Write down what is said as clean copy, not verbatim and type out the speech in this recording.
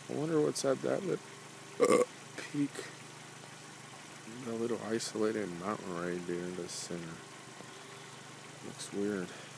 I wonder what's at that peak. A little isolated mountain right there in the center. Looks weird.